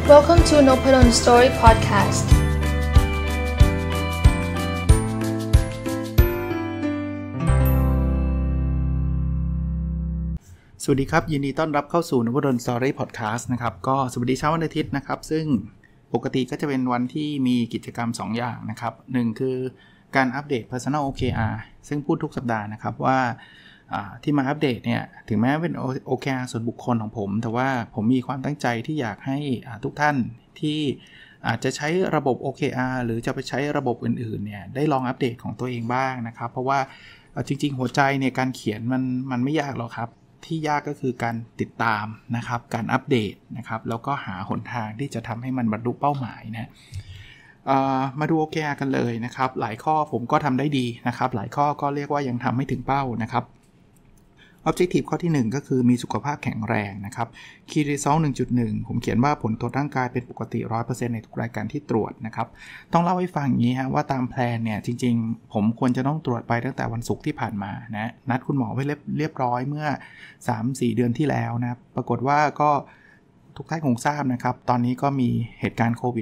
Welcome to Nopadon Story Podcast. สวัสดีครับยินดีต้อนรับเข้าสู่ Nopadon Story Podcast นะครับก็สวัสดีเช้าวันอาทิตย์นะครับซึ่งปกติก็จะเป็นวันที่มีกิจกรรม2อย่างนะครับ1คือการอัปเดต Personal OKR ซึ่งพูดทุกสัปดาห์นะครับว่าที่มาอัปเดตเนี่ยถึงแม้เป็น OKR ส่วนบุคคลของผมแต่ว่าผมมีความตั้งใจที่อยากให้ทุกท่านที่อาจจะใช้ระบบ OKR หรือจะไปใช้ระบบอื่นๆเนี่ยได้ลองอัปเดตของตัวเองบ้างนะครับเพราะว่าจริงๆหัวใจเนี่ยการเขียนมันไม่ยากหรอกครับที่ยากก็คือการติดตามนะครับการอัปเดตนะครับแล้วก็หาหนทางที่จะทำให้มันบรรลุเป้าหมายนะมาดู OKR กันเลยนะครับหลายข้อผมก็ทำได้ดีนะครับหลายข้อก็เรียกว่ายังทำไม่ถึงเป้านะครับObjective ข้อที่1ก็คือมีสุขภาพแข็งแรงนะครับ Key Result 1.1 ผมเขียนว่าผลตรวจร่างกายเป็นปกติ 100% ในทุกรายการที่ตรวจนะครับต้องเล่าให้ฟังอย่างนี้ฮะว่าตามแพลนเนี่ยจริงๆผมควรจะต้องตรวจไปตั้งแต่วันศุกร์ที่ผ่านมานะนัดคุณหมอไว้เรียบร้อยเมื่อ 3-4 เดือนที่แล้วนะปรากฏว่าก็ทุกท่านคงทราบนะครับตอนนี้ก็มีเหตุการณ์โควิด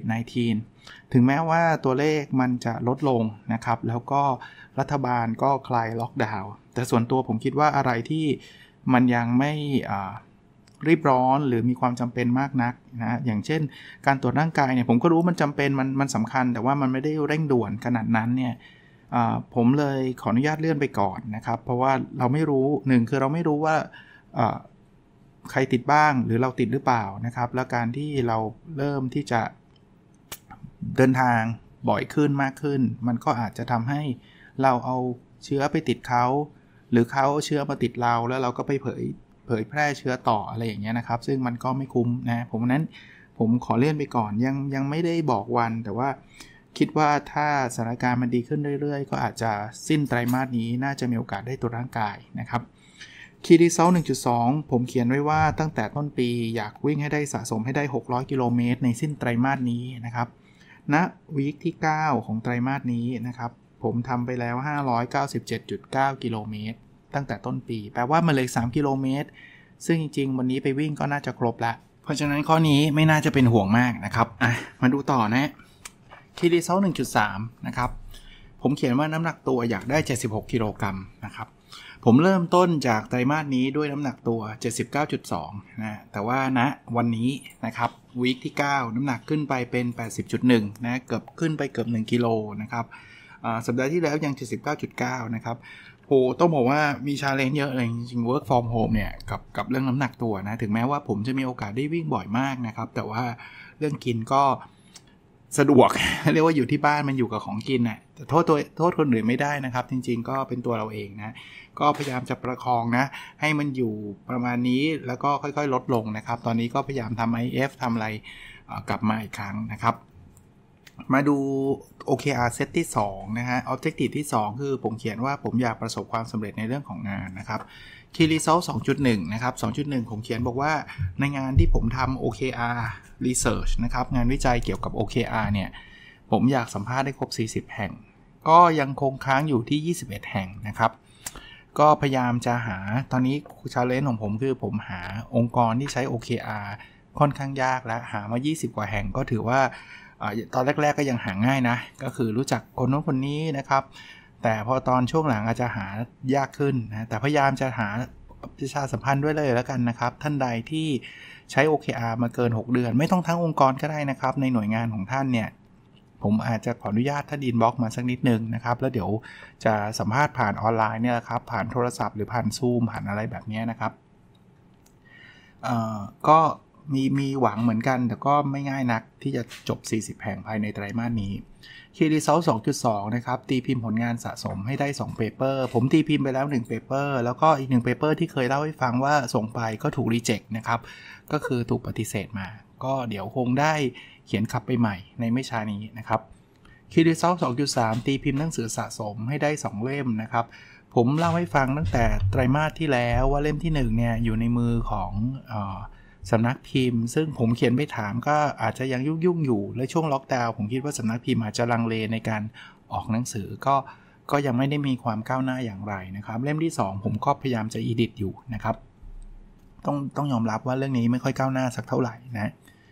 -19 ถึงแม้ว่าตัวเลขมันจะลดลงนะครับแล้วก็รัฐบาลก็คลายล็อกดาวน์แต่ส่วนตัวผมคิดว่าอะไรที่มันยังไม่รีบร้อนหรือมีความจำเป็นมากนักนะอย่างเช่นการตรวจร่างกายเนี่ยผมก็รู้มันจำเป็นมันสำคัญแต่ว่ามันไม่ได้เร่งด่วนขนาดนั้นเนี่ยผมเลยขออนุญาตเลื่อนไปก่อนนะครับเพราะว่าเราไม่รู้1คือเราไม่รู้ว่าใครติดบ้างหรือเราติดหรือเปล่านะครับแล้วการที่เราเริ่มที่จะเดินทางบ่อยขึ้นมากขึ้นมันก็อาจจะทำให้เราเอาเชื้อไปติดเขาหรือเขาเชื้อมาติดเราแล้วเราก็ไปเผยแพร่เชื้อต่ออะไรอย่างเงี้ยนะครับซึ่งมันก็ไม่คุ้มนะผมขอเลื่อนไปก่อนยังไม่ได้บอกวันแต่ว่าคิดว่าถ้าสถานการณ์มันดีขึ้นเรื่อยๆก็อาจจะสิ้นไตรมาสนี้น่าจะมีโอกาสได้ตรวจร่างกายนะครับKey Result 1.2 ผมเขียนไว้ว่าตั้งแต่ต้นปีอยากวิ่งให้ได้สะสมให้ได้600กิโลเมตรในสิ้นไตรมาสนี้นะครับณวีคที่9ของไตรมาสนี้นะครับผมทำไปแล้ว 597.9 กิโลเมตรตั้งแต่ต้นปีแปลว่ามันเลย3กิโลเมตรซึ่งจริงๆวันนี้ไปวิ่งก็น่าจะครบแล้วเพราะฉะนั้นข้อนี้ไม่น่าจะเป็นห่วงมากนะครับมาดูต่อนะ Key Result 1.3 นะครับผมเขียนว่าน้ำหนักตัวอยากได้76กิโลกรัมนะครับผมเริ่มต้นจากไตรมาสนี้ด้วยน้ำหนักตัว 79.2 นะแต่ว่าณวันนี้นะครับวีคที่9น้ำหนักขึ้นไปเป็น 80.1 นะขึ้นไปเกือบ1กิโลนะครับสัปดาห์ที่แล้วยัง 79.9 นะครับโหต้องบอกว่ามี challenge เยอะเลยจริงๆ work from home เนี่ยกับเรื่องน้ำหนักตัวนะถึงแม้ว่าผมจะมีโอกาสได้วิ่งบ่อยมากนะครับแต่ว่าเรื่องกินก็สะดวก เรียกว่าอยู่ที่บ้านมันอยู่กับของกินน่ะแต่โทษคนอื่นไม่ได้นะครับจริงๆก็เป็นตัวเราเองนะก็พยายามจะประคองนะให้มันอยู่ประมาณนี้แล้วก็ค่อยๆลดลงนะครับตอนนี้ก็พยายามทำ IF ทำอะไรกลับมาอีกครั้งนะครับมาดู OKR เซตที่2นะฮะ Objective ที่2คือผมเขียนว่าผมอยากประสบความสำเร็จในเรื่องของงานนะครับ Key Result 2.1 นะครับ 2.1 ผมเขียนบอกว่าในงานที่ผมทำ OKR Research นะครับงานวิจัยเกี่ยวกับ OKR เนี่ยผมอยากสัมภาษณ์ได้ครบ40แห่งก็ยังคงค้างอยู่ที่21แห่งนะครับก็พยายามจะหาตอนนี้ challenge ของผมคือผมหาองค์กรที่ใช้ OKR ค่อนข้างยากและหามา20กว่าแห่งก็ถือว่าตอนแรกๆก็ยังหาง่ายนะก็คือรู้จักคนโน้นคนนี้นะครับแต่พอตอนช่วงหลังอาจจะหายากขึ้นนะแต่พยายามจะหาประชาสัมพันธ์ด้วยเลยแล้วกันนะครับท่านใดที่ใช้ OKR มาเกิน6เดือนไม่ต้องทั้งองค์กรก็ได้นะครับในหน่วยงานของท่านเนี่ยผมอาจจะขออนุญาตท่านอินบ็อกซ์มาสักนิดนึงนะครับแล้วเดี๋ยวจะสัมภาษณ์ผ่านออนไลน์เนี่ยครับผ่านโทรศัพท์หรือผ่าน Zoom ผ่านอะไรแบบนี้นะครับก็มีหวังเหมือนกันแต่ก็ไม่ง่ายนักที่จะจบ40แห่งภายในไตรมาสนี้ Key Result 2.2 นะครับตีพิมพ์ผลงานสะสมให้ได้2 paper ผมตีพิมพ์ไปแล้ว1 paper แล้วก็อีก1 paper ที่เคยเล่าให้ฟังว่าส่งไปก็ถูก reject นะครับก็คือถูกปฏิเสธมาก็เดี๋ยวคงได้เขียนขับไปใหม่ในไม่ช้านี้นะครับ Key Result 2.3 ตีพิมพ์หนังสือสะสมให้ได้2เล่มนะครับผมเล่าให้ฟังตั้งแต่ไตรมาสที่แล้วว่าเล่มที่1เนี่ยอยู่ในมือของสำนักพิมพ์ซึ่งผมเขียนไปถามก็อาจจะยังยุ่งอยู่และช่วงล็อกดาวน์ผมคิดว่าสำนักพิมพ์อาจจะลังเลในการออกหนังสือก็ยังไม่ได้มีความก้าวหน้าอย่างไรนะครับเล่มที่2ผมก็พยายามจะอีดิทอยู่นะครับต้องยอมรับว่าเรื่องนี้ไม่ค่อยก้าวหน้าสักเท่าไหร่นะ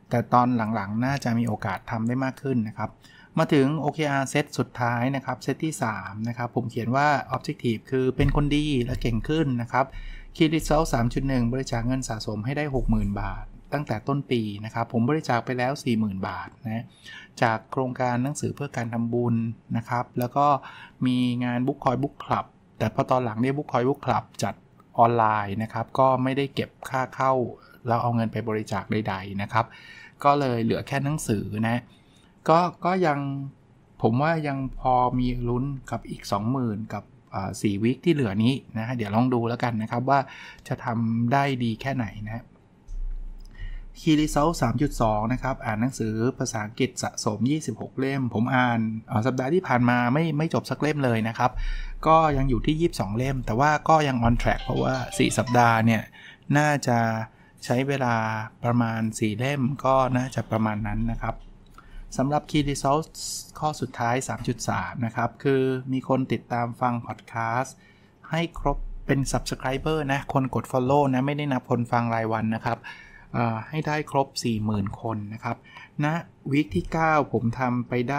แต่ตอนหลังๆน่าจะมีโอกาสทำได้มากขึ้นนะครับมาถึง OKR เซตสุดท้ายนะครับเซตที่3นะครับผมเขียนว่า Objective คือเป็นคนดีและเก่งขึ้นนะครับ Key Result 3.1 บริจาคเงินสะสมให้ได้ 60,000 บาทตั้งแต่ต้นปีนะครับผมบริจาคไปแล้ว 40,000 บาทนะจากโครงการหนังสือเพื่อการทำบุญนะครับแล้วก็มีงาน Bookcoin Book Club แต่พอตอนหลังเนี่ย Bookcoin Book Club จัดออนไลน์นะครับก็ไม่ได้เก็บค่าเข้าแล้วเอาเงินไปบริจาคใดๆนะครับก็เลยเหลือแค่หนังสือนะก็ยังผมว่ายังพอมีลุ้นกับอีก 20,000 กับ4 วีคที่เหลือนี้นะเดี๋ยวลองดูแล้วกันนะครับว่าจะทำได้ดีแค่ไหนนะ Key Result 3.2 นะครับอ่านหนังสือภาษาอังกฤษสะสม26เล่มผมอ่านสัปดาห์ที่ผ่านมาไม่จบสักเล่มเลยนะครับก็ยังอยู่ที่22เล่มแต่ว่าก็ยัง on track เพราะว่า4สัปดาห์เนี่ยน่าจะใช้เวลาประมาณ4เล่มก็น่าจะประมาณนั้นนะครับสำหรับ Key Result ข้อสุดท้าย 3.3 นะครับคือมีคนติดตามฟังพอดแคสต์ให้ครบเป็น Subscriber นะคนกด Follow นะไม่ได้นับคนฟังรายวันนะครับให้ได้ครบ 40,000 คนนะครับณวีคที่9ผมทำไปได้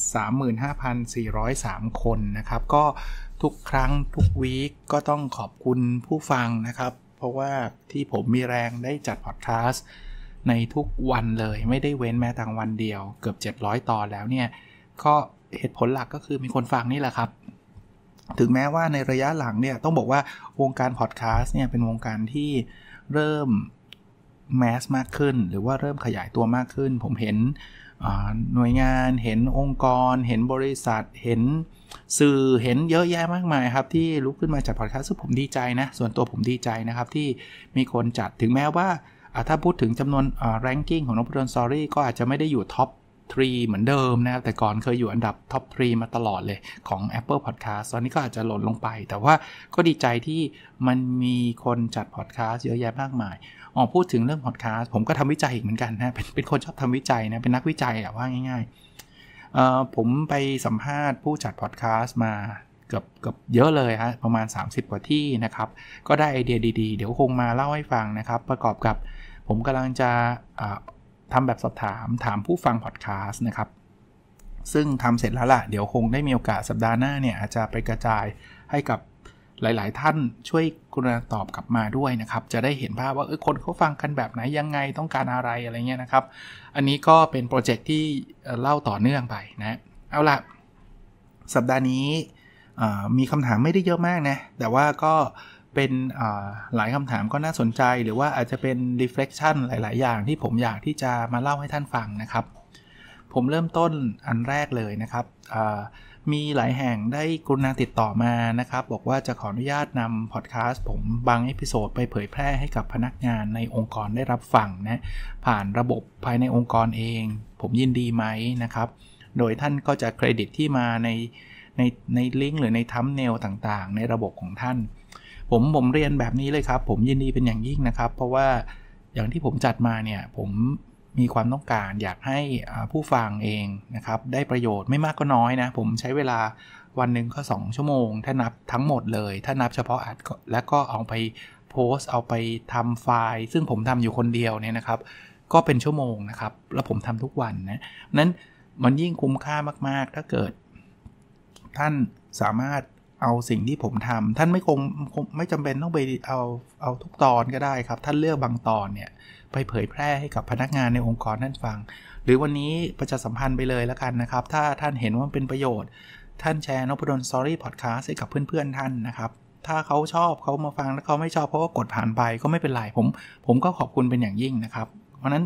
35,403 คนนะครับก็ทุกครั้งทุกวีคก็ต้องขอบคุณผู้ฟังนะครับเพราะว่าที่ผมมีแรงได้จัดพอดแคสต์ในทุกวันเลยไม่ได้เว้นแม้แต่วันเดียวเกือบ700ตอนแล้วเนี่ยก็เหตุผลหลักก็คือมีคนฟังนี่แหละครับถึงแม้ว่าในระยะหลังเนี่ยต้องบอกว่าวงการพอดแคสต์เนี่ยเป็นวงการที่เริ่มแมสมากขึ้นหรือว่าเริ่มขยายตัวมากขึ้นผมเห็นหน่วยงานเห็นองค์กรเห็นบริษัทเห็นสื่อเห็นเยอะแยะมากมายครับที่ลุกขึ้นมาจัดพอดแคสต์ซึ่งผมดีใจนะส่วนตัวผมดีใจนะครับที่มีคนจัดถึงแม้ว่าถ้าพูดถึงจำนวนranking ของนพดล Story ก็อาจจะไม่ได้อยู่ท็อป3เหมือนเดิมนะครับแต่ก่อนเคยอยู่อันดับท็อป3มาตลอดเลยของ Apple Podcast ตอนนี้ก็อาจจะหล่นลงไปแต่ว่าก็ดีใจที่มันมีคนจัดพอดแคสต์เยอะแยะมากมายพูดถึงเรื่องพอดแคสต์ผมก็ทำวิจัยอีกเหมือนกันนะเป็นคนชอบทำวิจัยนะเป็นนักวิจัยว่าง่ายๆผมไปสัมภาษณ์ผู้จัดพอดแคสต์มาเกือบเยอะเลยฮะประมาณ30กว่าที่นะครับก็ได้ไอเดียดีๆเดี๋ยวคงมาเล่าให้ฟังนะครับประกอบกับผมกำลังจะทำแบบสอบถามผู้ฟังพอดแคสต์นะครับซึ่งทำเสร็จแล้วล่ะเดี๋ยวคงได้มีโอกาสสัปดาห์หน้าเนี่ยอาจจะไปกระจายให้กับหลายๆท่านช่วยกรุณาตอบกลับมาด้วยนะครับจะได้เห็นภาพว่าคนเขาฟังกันแบบไหนยังไงต้องการอะไรอะไรเงี้ยนะครับอันนี้ก็เป็นโปรเจกต์ที่เล่าต่อเนื่องไปนะเอาล่ะสัปดาห์นี้มีคำถามไม่ได้เยอะมากนะแต่ว่าก็เป็นหลายคำถามก็น่าสนใจหรือว่าอาจจะเป็น reflection หลายๆอย่างที่ผมอยากที่จะมาเล่าให้ท่านฟังนะครับผมเริ่มต้นอันแรกเลยนะครับมีหลายแห่งได้กรุณาติดต่อมานะครับบอกว่าจะขออนุญาตนำพอดแคสต์ผมบางเอพิโซดไปเผยแพร่ให้กับพนักงานในองค์กรได้รับฟังนะผ่านระบบภายในองค์กรเองผมยินดีไหมนะครับโดยท่านก็จะเครดิตที่มาในลิงก์หรือในทัมเนลต่างๆในระบบของท่านผมเรียนแบบนี้เลยครับผมยินดีเป็นอย่างยิ่งนะครับเพราะว่าอย่างที่ผมจัดมาเนี่ยผมมีความต้องการอยากให้ผู้ฟังเองนะครับได้ประโยชน์ไม่มากก็น้อยนะผมใช้เวลาวันหนึ่งก็2ชั่วโมงถ้านับทั้งหมดเลยถ้านับเฉพาะอัดแล้วก็เอาไปโพสต์เอาไปทำไฟล์ซึ่งผมทำอยู่คนเดียวเนี่ยนะครับก็เป็นชั่วโมงนะครับแล้วผมทำทุกวันนะนั้นมันยิ่งคุ้มค่ามากๆถ้าเกิดท่านสามารถเอาสิ่งที่ผมทำท่านคงไม่จำเป็นต้องไปเอาทุกตอนก็ได้ครับท่านเลือกบางตอนเนี่ยไปเผยแพร่ให้กับพนักงานในองค์กรท่านฟังหรือวันนี้ประชาสัมพันธ์ไปเลยแล้วกันนะครับถ้าท่านเห็นว่าเป็นประโยชน์ท่านแชร์นพดล Story Podcast ให้กับเพื่อนๆท่านนะครับถ้าเขาชอบเขามาฟังแล้วเขาไม่ชอบเขาก็กดผ่านไปก็ไม่เป็นไรผมก็ขอบคุณเป็นอย่างยิ่งนะครับเพราะนั้น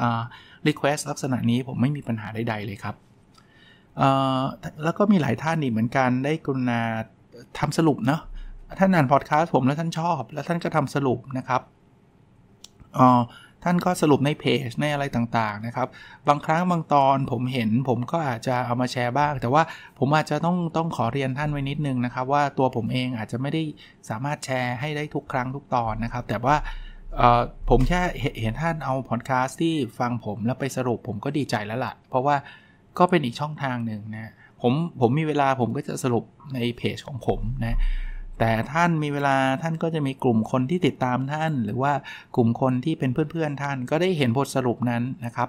request ลักษณะนี้ผมไม่มีปัญหาใดๆเลยครับแล้วก็มีหลายท่านอีกเหมือนกันได้กรุณาทำสรุปเนาะท่านอ่านพอดแคสต์ผมแล้วท่านชอบแล้วท่านก็ทำสรุปนะครับท่านก็สรุปในเพจในอะไรต่างๆนะครับบางครั้งบางตอนผมเห็นผมก็อาจจะเอามาแชร์บ้างแต่ว่าผมอาจจะต้องขอเรียนท่านไว้นิดนึงนะครับว่าตัวผมเองอาจจะไม่ได้สามารถแชร์ให้ได้ทุกครั้งทุกตอนนะครับแต่ว่าผมแค่เห็นท่านเอาพอดแคสต์ที่ฟังผมแล้วไปสรุปผมก็ดีใจแล้วล่ะเพราะว่าก็เป็นอีกช่องทางหนึ่งนะผมมีเวลาผมก็จะสรุปในเพจของผมนะแต่ท่านมีเวลาท่านก็จะมีกลุ่มคนที่ติดตามท่านหรือว่ากลุ่มคนที่เป็นเพื่อนๆท่านก็ได้เห็นบทสรุปนั้นนะครับ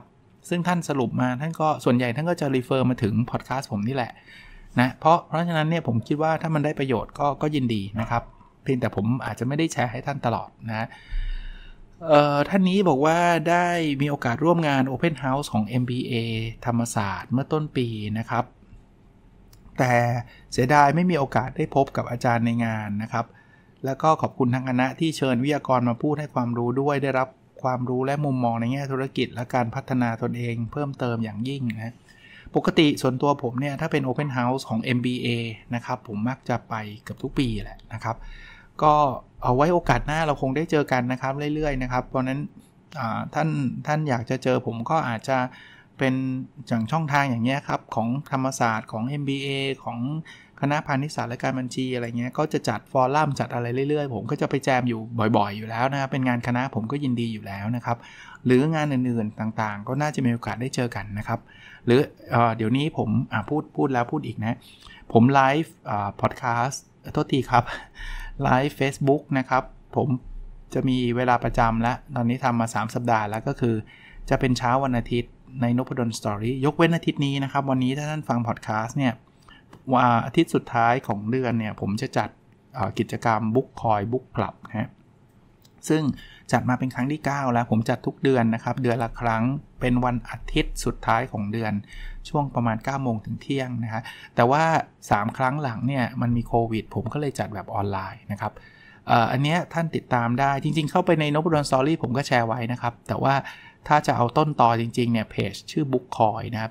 ซึ่งท่านสรุปมาท่านก็ส่วนใหญ่ท่านก็จะรีเฟอร์มาถึงพอดแคสต์ผมนี่แหละนะเพราะฉะนั้นเนี่ยผมคิดว่าถ้ามันได้ประโยชน์ก็ยินดีนะครับเพียงแต่ผมอาจจะไม่ได้แชร์ให้ท่านตลอดนะท่านนี้บอกว่าได้มีโอกาสร่วมงาน Open House ของ MBA ธรรมศาสตร์เมื่อต้นปีนะครับแต่เสียดายไม่มีโอกาสได้พบกับอาจารย์ในงานนะครับแล้วก็ขอบคุณทางคณะที่เชิญวิทยากรมาพูดให้ความรู้ด้วยได้รับความรู้และมุมมองในแง่ธุรกิจและการพัฒนาตนเองเพิ่มเติมอย่างยิ่งนะปกติส่วนตัวผมเนี่ยถ้าเป็น Open House ของ MBA นะครับผมมักจะไปเกือบทุกปีแหละนะครับก็เอาไว้โอกาสหน้าเราคงได้เจอกันนะครับเรื่อยๆนะครับเพราะนั้นท่านอยากจะเจอผมก็อาจจะเป็นอย่างช่องทางอย่างเงี้ยครับของธรรมศาสตร์ของ MBA ของคณะพาณิชยศาสตร์และการบัญชีอะไรเงี้ยก็จะจัดฟอรัมจัดอะไรเรื่อยๆผมก็จะไปแจมอยู่บ่อยๆอยู่แล้วนะครับเป็นงานคณะผมก็ยินดีอยู่แล้วนะครับหรืองานอื่นๆต่างๆก็น่าจะมีโอกาสได้เจอกันนะครับหรือเดี๋ยวนี้ผมพูดแล้วพูดอีกนะผมไลฟ์พอดแคสต์โทษทีครับไลฟ์ Facebook นะครับผมจะมีเวลาประจำแล้วตอนนี้ทำมา3สัปดาห์แล้วก็คือจะเป็นเช้าวันอาทิตย์ในนพดลสตอรี่ยกเว้นอาทิตย์นี้นะครับวันนี้ถ้าท่านฟังพอดแคสต์เนี่ยอาทิตย์สุดท้ายของเดือนเนี่ยผมจะจัดกิจกรรม Book Coin Book Club นะฮะซึ่งจัดมาเป็นครั้งที่9แล้วผมจัดทุกเดือนนะครับเดือนละครั้งเป็นวันอาทิตย์สุดท้ายของเดือนช่วงประมาณ 9 โมงถึงเที่ยงนะฮะแต่ว่า3ครั้งหลังเนี่ยมันมีโควิดผมก็เลยจัดแบบออนไลน์นะครับอันเนี้ยท่านติดตามได้จริงๆเข้าไปในนพดลสตอรี่ผมก็แชร์ไว้นะครับแต่ว่าถ้าจะเอาต้นตอจริงๆเนี่ยเพจชื่อ Book Coin นะ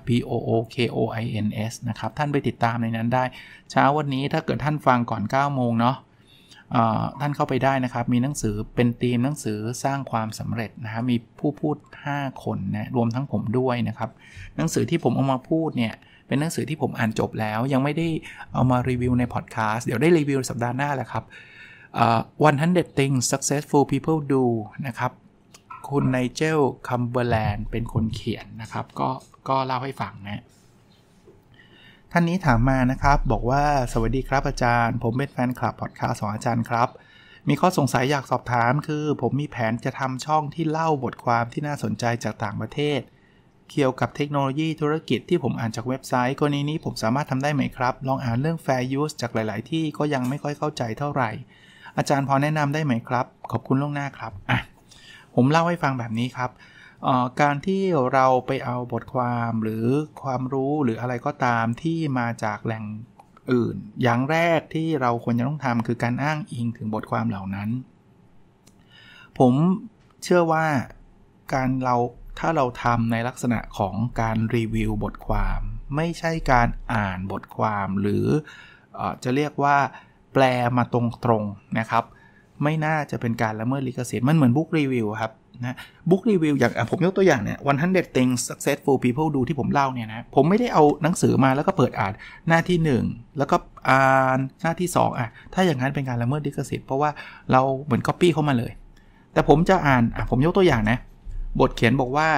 BOOKOINS นะครับท่านไปติดตามในนั้นได้เช้าวันนี้ถ้าเกิดท่านฟังก่อน 9 โมงเนาะท่านเข้าไปได้นะครับมีหนังสือเป็นธีมหนังสือสร้างความสำเร็จนะฮะมีผู้พูด5คนนะรวมทั้งผมด้วยนะครับหนังสือที่ผมเอามาพูดเนี่ยเป็นหนังสือที่ผมอ่านจบแล้วยังไม่ได้เอามารีวิวในพอดแคสต์เดี๋ยวได้รีวิวสัปดาห์หน้าแหละครับ100 things successful people do นะครับคุณไนเจลคัมเบอร์แลนด์เป็นคนเขียนนะครับก็เล่าให้ฟังนะท่านนี้ถามมานะครับบอกว่าสวัสดีครับอาจารย์ผมเป็นแฟนคลับพอดคาสต์ของอาจารย์ครับมีข้อสงสัยอยากสอบถามคือผมมีแผนจะทำช่องที่เล่าบทความที่น่าสนใจจากต่างประเทศเกี่ยวกับเทคโนโลยีธุรกิจที่ผมอ่านจากเว็บไซต์กรณีนี้ผมสามารถทำได้ไหมครับลองอ่านเรื่อง Fair Use จากหลายๆที่ก็ยังไม่ค่อยเข้าใจเท่าไหร่อาจารย์พอแนะนำได้ไหมครับขอบคุณล่วงหน้าครับผมเล่าให้ฟังแบบนี้ครับการที่เราไปเอาบทความหรือความรู้หรืออะไรก็ตามที่มาจากแหล่งอื่นอย่างแรกที่เราควรจะต้องทำคือการอ้างอิงถึงบทความเหล่านั้นผมเชื่อว่าถ้าเราทำในลักษณะของการรีวิวบทความไม่ใช่การอ่านบทความหรือจะเรียกว่าแปลมาตรงๆนะครับไม่น่าจะเป็นการละเมิดลิขสิทธิ์มันเหมือนบุ๊กรีวิวครับนะบุ๊กรีวิวอย่างผมยกตัวอย่างเนี่ย100 things successful people do ที่ผมเล่าเนี่ยนะผมไม่ได้เอาหนังสือมาแล้วก็เปิดอ่านหน้าที่1แล้วก็อ่านหน้าที่2ถ้าอย่างนั้นเป็นการละเมิดลิขสิทธิ์เพราะว่าเราเหมือน copy เข้ามาเลยแต่ผมจะอ่านผมยกตัวอย่างนะบทเขียนบอกว่า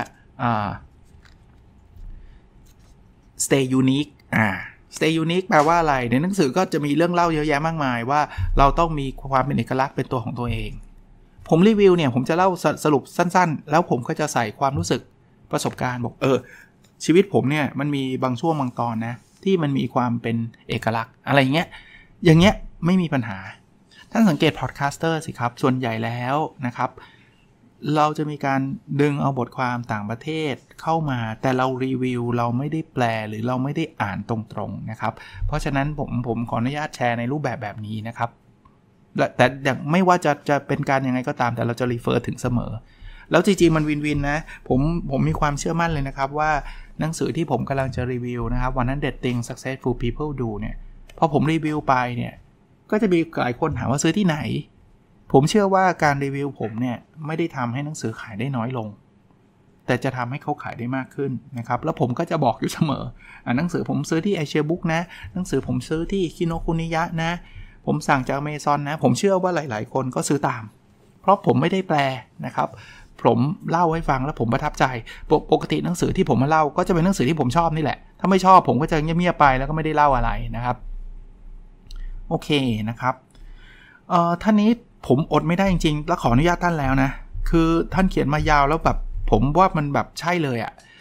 stay unique stay unique แปลว่าอะไรในหนังสือก็จะมีเรื่องเล่าเยอะแยะมากมายว่าเราต้องมีความเป็นเอกลักษณ์เป็นตัวของตัวเองผมรีวิวเนี่ยผมจะเล่าสรุปสั้นๆแล้วผมก็จะใส่ความรู้สึกประสบการณ์บอกชีวิตผมเนี่ยมันมีบางช่วงบางตอนนะที่มันมีความเป็นเอกลักษณ์อะไรอย่างเงี้ยไม่มีปัญหาท่านสังเกตพอดแคสเตอร์สิครับส่วนใหญ่แล้วนะครับเราจะมีการดึงเอาบทความต่างประเทศเข้ามาแต่เรารีวิวเราไม่ได้แปลหรือเราไม่ได้อ่านตรงๆนะครับเพราะฉะนั้นผมขออนุญาตแชร์ในรูปแบบนี้นะครับแต่ไม่ว่าจะเป็นการยังไงก็ตามแต่เราจะรีเฟอร์ถึงเสมอแล้วจริงๆมันวินๆนะผมมีความเชื่อมั่นเลยนะครับว่าหนังสือที่ผมกำลังจะรีวิวนะครับ100 things successful people do เนี่ยพอผมรีวิวไปเนี่ยก็จะมีหลายคนถามว่าซื้อที่ไหนผมเชื่อว่าการรีวิวผมเนี่ยไม่ได้ทำให้หนังสือขายได้น้อยลงแต่จะทำให้เขาขายได้มากขึ้นนะครับแล้วผมก็จะบอกอยู่เสมอหนังสือผมซื้อที่ Asia Book นะหนังสือผมซื้อที่คิโนคุนิยะนะผมสั่งจาก Amazon นะผมเชื่อว่าหลายๆคนก็ซื้อตามเพราะผมไม่ได้แปลนะครับผมเล่าให้ฟังแล้วผมประทับใจปกติหนังสือที่ผมมาเล่าก็จะเป็นหนังสือที่ผมชอบนี่แหละถ้าไม่ชอบผมก็จะเงียบๆไปแล้วก็ไม่ได้เล่าอะไรนะครับโอเคนะครับท่านนี้ผมอดไม่ได้จริงๆแล้วขออนุญาตท่านแล้วนะคือท่านเขียนมายาวแล้วแบบผมว่ามันแบบใช่เลย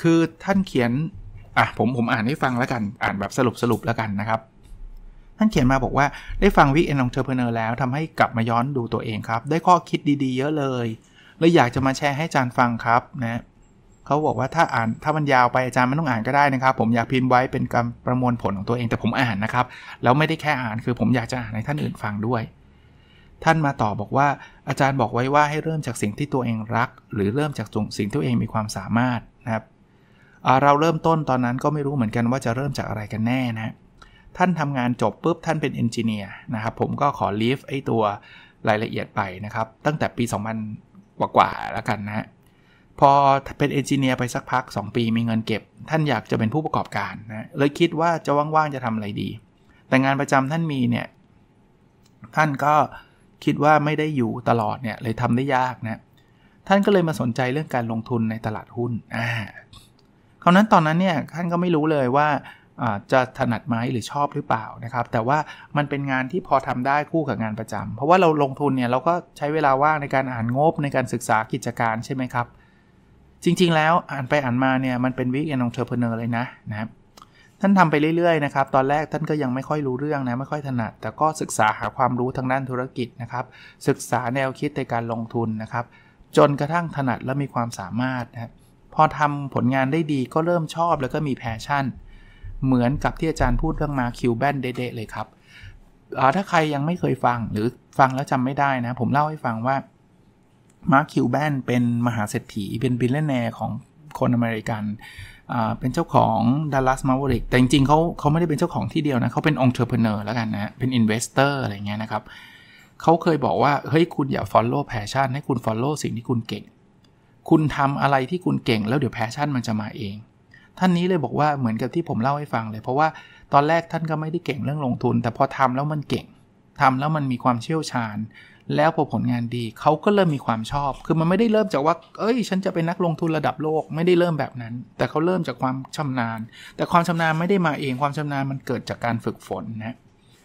คือท่านเขียนผมอ่านให้ฟังแล้วกันอ่านแบบสรุปแล้วกันนะครับท่านเขียนมาบอกว่าได้ฟัง Weekend Entrepreneur แล้วทำให้กลับมาย้อนดูตัวเองครับได้ข้อคิดดีๆเยอะเลยอยากจะมาแชร์ให้อาจารย์ฟังครับนะเขาบอกว่าถ้ามันยาวไปอาจารย์ไม่ต้องอ่านก็ได้นะครับผมอยากพิมพ์ไว้เป็นการประมวลผลของตัวเองแต่ผมอ่านนะครับแล้วไม่ได้แค่อ่านคือผมอยากจะอ่านให้ท่านอื่นฟังด้วยท่านมาต่อบอกว่าอาจารย์บอกไว้ว่าให้เริ่มจากสิ่งที่ตัวเองรักหรือเริ่มจากสิ่งที่ตัวเองมีความสามารถนะครับเราเริ่มต้นตอนนั้นก็ไม่รู้เหมือนกันว่าจะเริ่มจากอะไรกันแน่นะท่านทำงานจบปุ๊บท่านเป็นเอนจิเนียร์นะครับผมก็ขอลีฟไอ้ตัวรายละเอียดไปนะครับตั้งแต่ปี2000กว่าแล้วกันนะพอเป็นเอนจิเนียร์ไปสักพัก2ปีมีเงินเก็บท่านอยากจะเป็นผู้ประกอบการนะเลยคิดว่าจะว่างๆจะทำอะไรดีแต่งานประจำท่านมีเนี่ยท่านก็คิดว่าไม่ได้อยู่ตลอดเนี่ยเลยทำได้ยากนะท่านก็เลยมาสนใจเรื่องการลงทุนในตลาดหุ้นคราวนั้นตอนนั้นเนี่ยท่านก็ไม่รู้เลยว่าจะถนัดไหมหรือชอบหรือเปล่านะครับแต่ว่ามันเป็นงานที่พอทำได้คู่กับงานประจำเพราะว่าเราลงทุนเนี่ยเราก็ใช้เวลาว่างในการอ่านงบในการศึกษากิจการใช่ไหมครับจริงๆแล้วอ่านไปอ่านมาเนี่ยมันเป็น Weekend Entrepreneur เลยนะครับท่านทำไปเรื่อยๆนะครับตอนแรกท่านก็ยังไม่ค่อยรู้เรื่องนะไม่ค่อยถนัดแต่ก็ศึกษาหาความรู้ทางด้านธุรกิจนะครับศึกษาแนวคิดในการลงทุนนะครับจนกระทั่งถนัดและมีความสามารถนะพอทำผลงานได้ดีก็เริ่มชอบแล้วก็มีแพชชั่นเหมือนกับที่อาจารย์พูดเรื่องมาคิวแบนเดะเลยครับถ้าใครยังไม่เคยฟังหรือฟังแล้วจำไม่ได้นะผมเล่าให้ฟังว่ามาร์ค คิวแบนเป็นมหาเศรษฐีเป็นบิลเลนเนียร์ของคนอเมริกันเป็นเจ้าของ Dallas Mavericks แต่จริงๆเขาไม่ได้เป็นเจ้าของที่เดียวนะเขาเป็น entrepreneur แล้วกันนะเป็น investor อะไรเงี้ยนะครับเขาเคยบอกว่าเฮ้ยคุณอย่า follow passion ให้คุณ follow สิ่งที่คุณเก่งคุณทำอะไรที่คุณเก่งแล้วเดี๋ยว passion มันจะมาเองท่านนี้เลยบอกว่าเหมือนกับที่ผมเล่าให้ฟังเลยเพราะว่าตอนแรกท่านก็ไม่ได้เก่งเรื่องลงทุนแต่พอทำแล้วมันเก่งทำแล้วมันมีความเชี่ยวชาญแล้วพอผลงานดีเขาก็เริ่มมีความชอบคือมันไม่ได้เริ่มจากว่าฉันจะเป็นนักลงทุนระดับโลกไม่ได้เริ่มแบบนั้นแต่เขาเริ่มจากความชำนาญแต่ความชำนาญไม่ได้มาเองความชำนาญมันเกิดจากการฝึกฝนนะ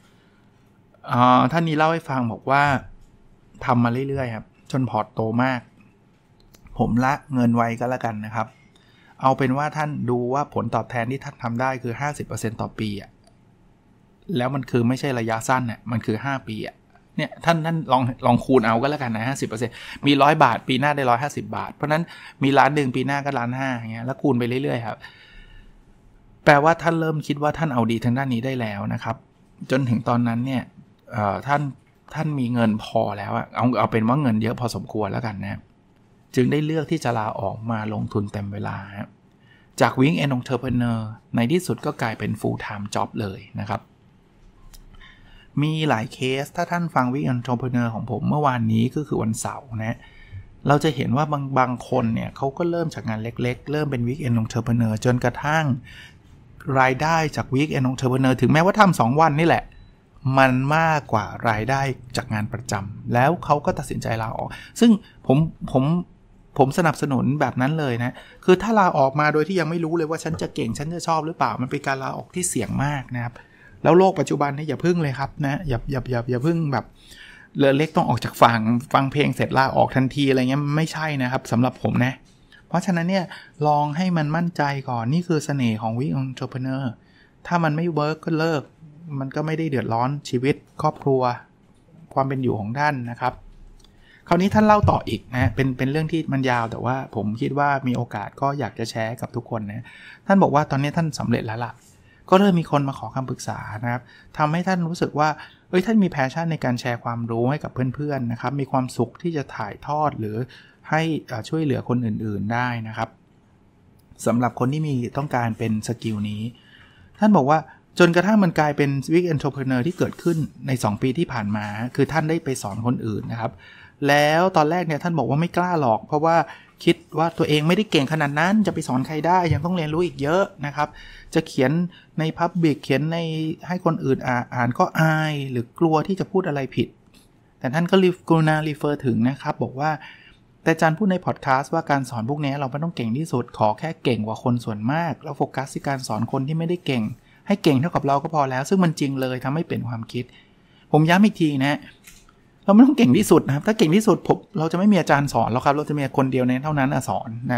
ท่านนี้เล่าให้ฟังบอกว่าทำมาเรื่อยๆครับจนพอร์ตโตมากผมละเงินไว้ก็แล้วกันนะครับเอาเป็นว่าท่านดูว่าผลตอบแทนที่ท่านทำได้คือ 50% ต่อปีแล้วมันคือไม่ใช่ระยะสั้นมันคือ5ปีเนี่ยท่านลองคูณเอาก็แล้วกันนะ 50% มี100 บาทปีหน้าได้150 บาทเพราะนั้นมีล้านหนึ่งปีหน้าก็1.5 ล้านอย่างเงี้ยแล้วคูณไปเรื่อยๆครับแปลว่าท่านเริ่มคิดว่าท่านเอาดีทางด้านนี้ได้แล้วนะครับจนถึงตอนนั้นเนี่ยท่านมีเงินพอแล้วเอาเป็นว่าเงินเยอะพอสมควรแล้วกันนะจึงได้เลือกที่จะลาออกมาลงทุนเต็มเวลาจาก Weekend Entrepreneur ในที่สุดก็กลายเป็น full time job เลยนะครับมีหลายเคสถ้าท่านฟัง Weekend Entrepreneur ของผมเมื่อวานนี้ก็คือวันเสาร์นะเราจะเห็นว่าบางคนเนี่ยเขาก็เริ่มจากงานเล็กๆเริ่มเป็น Weekend Entrepreneur จนกระทั่งรายได้จาก Weekend Entrepreneur ถึงแม้ว่าทำ2 วันนี่แหละมันมากกว่ารายได้จากงานประจำแล้วเขาก็ตัดสินใจลาออกซึ่งผมสนับสนุนแบบนั้นเลยนะคือถ้าลาออกมาโดยที่ยังไม่รู้เลยว่าฉันจะเก่งฉันจะชอบหรือเปล่ามันเป็นการลาออกที่เสี่ยงมากนะครับแล้วโลกปัจจุบันนี่อย่าพึ่งเลยครับนะอย่าพึ่งแบบเรือเล็กต้องออกจากฝั่งฟังเพลงเสร็จลาออกทันทีอะไรเงี้ยไม่ใช่นะครับสำหรับผมนะเพราะฉะนั้นเนี่ยลองให้มันมั่นใจก่อนนี่คือเสน่ห์ของ Weekend Entrepreneur ถ้ามันไม่เวิร์กก็เลิกมันก็ไม่ได้เดือดร้อนชีวิตครอบครัวความเป็นอยู่ของท่านนะครับคราวนี้ท่านเล่าต่ออีกนะเป็นเรื่องที่มันยาวแต่ว่าผมคิดว่ามีโอกาสก็อยากจะแชร์กับทุกคนนะท่านบอกว่าตอนนี้ท่านสำเร็จแล้วล่ะก็เริ่มมีคนมาขอคำปรึกษานะครับทำให้ท่านรู้สึกว่าท่านมีแพชชั่นในการแชร์ความรู้ให้กับเพื่อนๆนะครับมีความสุขที่จะถ่ายทอดหรือให้ช่วยเหลือคนอื่นๆได้นะครับสำหรับคนที่มีต้องการเป็นสกิลนี้ท่านบอกว่าจนกระทั่งมันกลายเป็น Weekend Entrepreneur ที่เกิดขึ้นใน2 ปีที่ผ่านมาคือท่านได้ไปสอนคนอื่นนะครับแล้วตอนแรกเนี่ยท่านบอกว่าไม่กล้าหรอกเพราะว่าคิดว่าตัวเองไม่ได้เก่งขนาดนั้นจะไปสอนใครได้ยังต้องเรียนรู้อีกเยอะนะครับจะเขียนใน Public เขียนในให้คนอื่นอ่านก็อายหรือกลัวที่จะพูดอะไรผิดแต่ท่านก็กรุณารีเฟอร์ถึงนะครับบอกว่าแต่อาจารย์พูดในพอดแคสต์ว่าการสอนพวกนี้เราไม่ต้องเก่งที่สุดขอแค่เก่งกว่าคนส่วนมากแล้วโฟกัสที่การสอนคนที่ไม่ได้เก่งให้เก่งเท่ากับเราก็พอแล้วซึ่งมันจริงเลยทำให้เปลี่ยนความคิดผมย้ำอีกทีนะเราไม่ต้องเก่งที่สุดนะครับถ้าเก่งที่สุดเราจะไม่มีอาจารย์สอนแล้วครับเราจะมีคนเดียวในเท่านั้นสอนนะครับ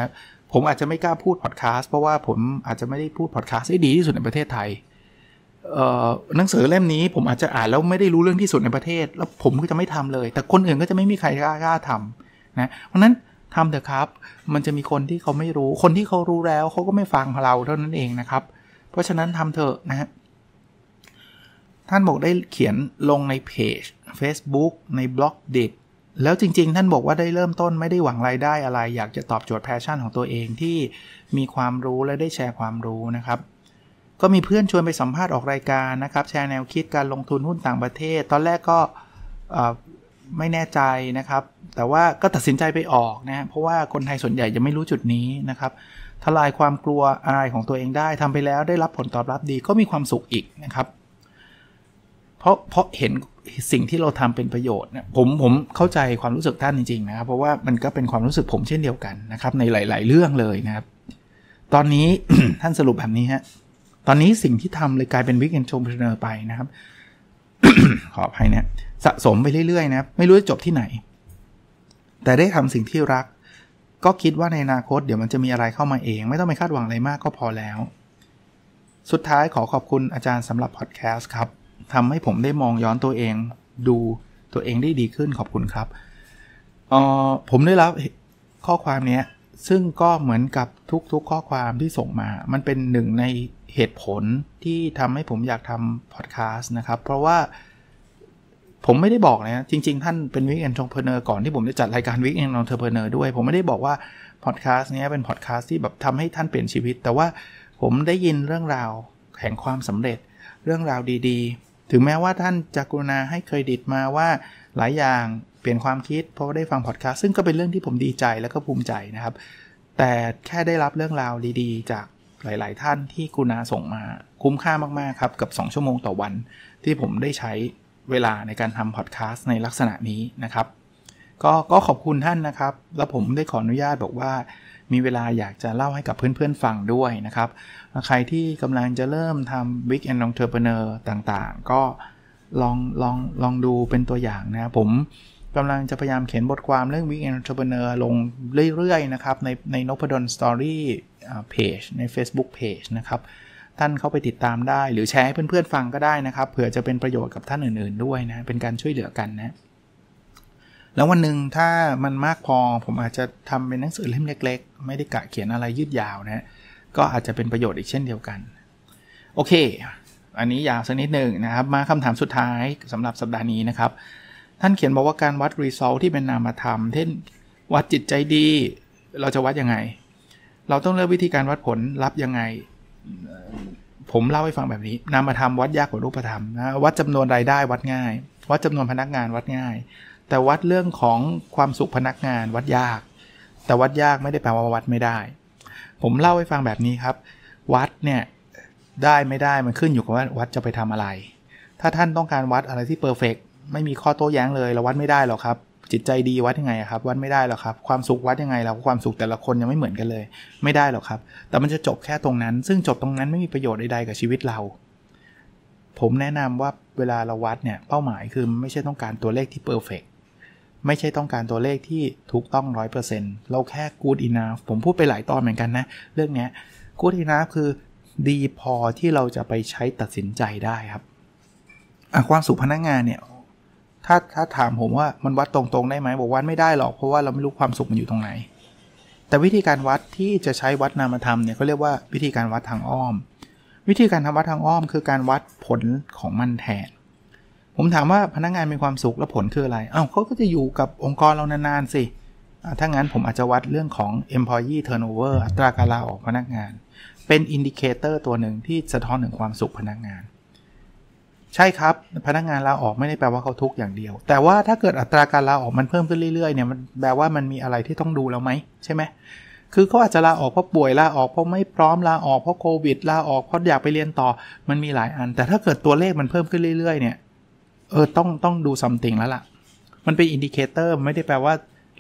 ผมอาจจะไม่กล้าพูดพอดแคสต์เพราะว่าผมอาจจะไม่ได้พูดพอดแคสต์ได้ดีที่สุดในประเทศไทยหนังสือเล่มนี้ผมอาจจะอ่านแล้วไม่ได้รู้เรื่องที่สุดในประเทศแล้วผมก็จะไม่ทำเลยแต่คนอื่นก็จะไม่มีใครกล้าทำนะเพราะนั้นทำเถอะครับมันจะมีคนที่เขาไม่รู้คนที่เขารู้แล้วเขาก็ไม่ฟังเราเท่านั้นเองนะครับเพราะฉะนั้นทำเถอะนะฮะท่านบอกได้เขียนลงในเพจ Facebook ในบล็อกดิทแล้วจริงๆท่านบอกว่าได้เริ่มต้นไม่ได้หวังรายได้อะไรอยากจะตอบโจทย์แพชชั่นของตัวเองที่มีความรู้และได้แชร์ความรู้นะครับก็มีเพื่อนชวนไปสัมภาษณ์ออกรายการนะครับแชร์แนวคิดการลงทุนหุ้นต่างประเทศตอนแรกก็ไม่แน่ใจนะครับแต่ว่าก็ตัดสินใจไปออกนะเพราะว่าคนไทยส่วนใหญ่จะไม่รู้จุดนี้นะครับทลายความกลัวอายของตัวเองได้ทำไปแล้วได้รับผลตอบรับดีก็มีความสุขอีกนะครับเพราะเห็นสิ่งที่เราทำเป็นประโยชน์เนี่ยผมเข้าใจความรู้สึกท่านจริงๆนะครับเพราะว่ามันก็เป็นความรู้สึกผมเช่นเดียวกันนะครับในหลายๆเรื่องเลยนะครับตอนนี้ ท่านสรุปแบบนี้ฮะตอนนี้สิ่งที่ทำเลยกลายเป็น Weekend Entrepreneur ไปนะครับ ขออภัยเนี่ยสะสมไปเรื่อยๆนะครับไม่รู้จะจบที่ไหนแต่ได้ทำสิ่งที่รักก็คิดว่าในอนาคตเดี๋ยวมันจะมีอะไรเข้ามาเองไม่ต้องไปคาดหวังอะไรมากก็พอแล้วสุดท้ายขอบคุณอาจารย์สำหรับพอดแคสต์ครับทำให้ผมได้มองย้อนตัวเองดูตัวเองได้ดีขึ้นขอบคุณครับผมได้รับข้อความนี้ซึ่งก็เหมือนกับทุกข้อความที่ส่งมามันเป็นหนึ่งในเหตุผลที่ทำให้ผมอยากทำพอดแคสต์นะครับเพราะว่าผมไม่ได้บอกนะจริงๆท่านเป็น Weekend Entrepreneur ก่อนที่ผมจะจัดรายการ Weekend Entrepreneur ด้วยผมไม่ได้บอกว่าพอดแคสต์นี้เป็นพอดแคสต์ที่แบบทำให้ท่านเปลี่ยนชีวิตแต่ว่าผมได้ยินเรื่องราวแห่งความสำเร็จเรื่องราวดีๆถึงแม้ว่าท่านจะกรุณาให้เครดิตมาว่าหลายอย่างเปลี่ยนความคิดเพราะว่าได้ฟังพอดแคสต์ซึ่งก็เป็นเรื่องที่ผมดีใจและก็ภูมิใจนะครับแต่แค่ได้รับเรื่องราวดีๆจากหลายๆท่านที่กรุณาส่งมาคุ้มค่ามากๆครับกับ2ชั่วโมงต่อวันที่ผมได้ใช้เวลาในการทำพอดแคสต์ในลักษณะนี้นะครับก็ขอบคุณท่านนะครับแล้วผมได้ขออนุญาตบอกว่ามีเวลาอยากจะเล่าให้กับเพื่อนๆฟังด้วยนะครับใครที่กำลังจะเริ่มทำ Weekend Entrepreneur ต่างๆก็ลองดูเป็นตัวอย่างนะผมกำลังจะพยายามเขียนบทความเรื่อง Weekend Entrepreneur ลงเรื่อยๆนะครับใน Nopadon Story Page ใน Facebook Page นะครับท่านเข้าไปติดตามได้หรือแชร์ให้เพื่อนๆฟังก็ได้นะครับเผื่อจะเป็นประโยชน์กับท่านอื่นๆด้วยนะเป็นการช่วยเหลือกันนะแล้ววันหนึ่งถ้ามันมากพอผมอาจจะทำเป็นหนังสือเล่มเล็กๆไม่ได้กะเขียนอะไรยืดยาวนะก็อาจจะเป็นประโยชน์อีกเช่นเดียวกันโอเคอันนี้ยาวสักนิดหนึ่งนะครับมาคำถามสุดท้ายสำหรับสัปดาห์นี้นะครับท่านเขียนบอกว่าการวัด result ที่เป็นนามธรรมเช่นวัดจิตใจดีเราจะวัดยังไงเราต้องเลือกวิธีการวัดผลลัพธ์ยังไงผมเล่าให้ฟังแบบนี้นามธรรมวัดยากกว่ารูปธรรมนะวัดจำนวนรายได้วัดง่ายวัดจำนวนพนักงานวัดง่ายแต่วัดเรื่องของความสุขพนักงานวัดยากแต่วัดยากไม่ได้แปลว่าวัดไม่ได้ผมเล่าให้ฟังแบบนี้ครับวัดเนี่ยได้ไม่ได้มันขึ้นอยู่กับว่าวัดจะไปทำอะไรถ้าท่านต้องการวัดอะไรที่เพอร์เฟกต์ไม่มีข้อโต้แย้งเลยเราวัดไม่ได้หรอกครับจิตใจดีวัดยังไงครับวัดไม่ได้หรอกครับความสุขวัดยังไงเราความสุขแต่ละคนยังไม่เหมือนกันเลยไม่ได้หรอกครับแต่มันจะจบแค่ตรงนั้นซึ่งจบตรงนั้นไม่มีประโยชน์ใดๆกับชีวิตเราผมแนะนำว่าเวลาเราวัดเนี่ยเป้าหมายคือไม่ใช่ต้องการตัวเลขที่เพอร์เฟกต์ไม่ใช่ต้องการตัวเลขที่ถูกต้อง 100% เราแค่ good enough ผมพูดไปหลายตอนเหมือนกันนะเรื่องนี้ good enough คือดีพอที่เราจะไปใช้ตัดสินใจได้ครับความสุขพนักงานเนี่ยถ้าถามผมว่ามันวัดตรงๆได้ไหมบอกวัดไม่ได้หรอกเพราะว่าเราไม่รู้ความสุขมันอยู่ตรงไหนแต่วิธีการวัดที่จะใช้วัดนามธรรมเนี่ยเขาเรียกว่าวิธีการวัดทางอ้อมวิธีการทำวัดทางอ้อมคือการวัดผลของมันแทนผมถามว่าพนักงานมีความสุขแล้วผลคืออะไรเขาก็จะอยู่กับองค์กรเรานานๆสิถ้างั้นผมอาจจะวัดเรื่องของ employee turnover อัตราการลาออกพนักงานเป็นอินดิเคเตอร์ตัวหนึ่งที่สะท้อนถึงความสุขพนักงานใช่ครับพนักงานลาออกไม่ได้แปลว่าเขาทุกข์อย่างเดียวแต่ว่าถ้าเกิดอัตราการลาออกมันเพิ่มขึ้นเรื่อยๆเนี่ยมันแปลว่ามันมีอะไรที่ต้องดูแล้วไหมใช่ไหมคือเขาอาจจะลาออกเพราะป่วยลาออกเพราะไม่พร้อมลาออกเพราะโควิดลาออกเพราะอยากไปเรียนต่อมันมีหลายอันแต่ถ้าเกิดตัวเลขมันเพิ่มขึ้นเรื่อยๆเนี่ยต้องดู something แล้วล่ะมันเป็นอินดิเคเตอร์ไม่ได้แปลว่า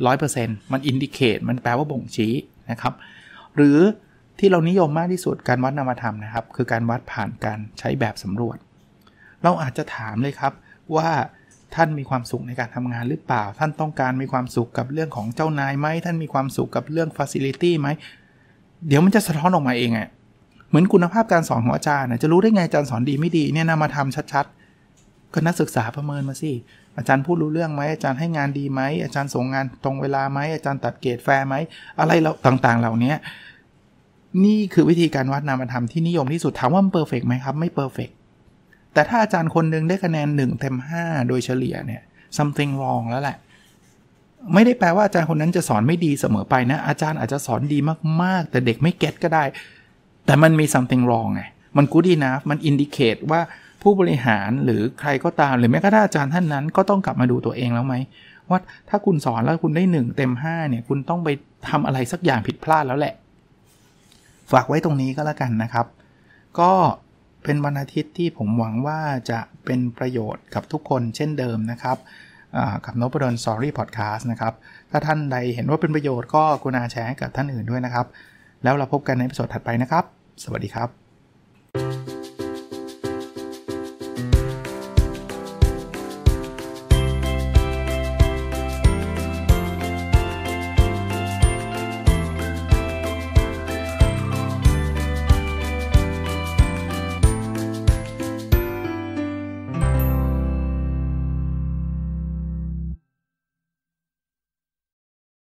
100% มันอินดิเคตมันแปลว่าบ่งชี้นะครับหรือที่เรานิยมมากที่สุดการวัดนามธรรมนะครับคือการวัดผ่านการใช้แบบสำรวจเราอาจจะถามเลยครับว่าท่านมีความสุขในการทำงานหรือเปล่าท่านต้องการมีความสุขกับเรื่องของเจ้านายไหมท่านมีความสุขกับเรื่อง facility ไหมเดี๋ยวมันจะสะท้อนออกมาเองอ่ะเหมือนคุณภาพการสอนของอาจารย์จะรู้ได้ไงอาจารย์สอนดีไม่ดีเนี่ยนำมาทำชัดๆก็นักศึกษาประเมินมาสิอาจารย์พูดรู้เรื่องไหมอาจารย์ให้งานดีไหมอาจารย์ส่งงานตรงเวลาไหมอาจารย์ตัดเกรดแฟร์ไหมอะไรต่างๆเหล่านี้นี่คือวิธีการวัดนามธรรมที่นิยมที่สุดถามว่ามันเพอร์เฟกต์ไหมครับไม่เพอร์เฟกต์แต่ถ้าอาจารย์คนนึงได้คะแนน1 เต็ม 5โดยเฉลี่ยเนี่ย something wrong แล้วแหละไม่ได้แปลว่าอาจารย์คนนั้นจะสอนไม่ดีเสมอไปนะอาจารย์อาจจะสอนดีมากๆแต่เด็กไม่เก็ตก็ได้แต่มันมี something wrong ไงมัน good enough มัน indicate ว่าผู้บริหารหรือใครก็ตามหรือแม้กระทั่งอาจารย์ท่านนั้นก็ต้องกลับมาดูตัวเองแล้วไหมว่าถ้าคุณสอนแล้วคุณได้1 เต็ม 5เนี่ยคุณต้องไปทำอะไรสักอย่างผิดพลาดแล้วแหละฝากไว้ตรงนี้ก็แล้วกันนะครับก็เป็นวันอาทิตย์ที่ผมหวังว่าจะเป็นประโยชน์กับทุกคนเช่นเดิมนะครับกับนพดล Story Podcast นะครับถ้าท่านใดเห็นว่าเป็นประโยชน์ก็กรุณาแชร์ให้กับท่านอื่นด้วยนะครับแล้วเราพบกันในตอนถัดไปนะครับสวัสดีครับ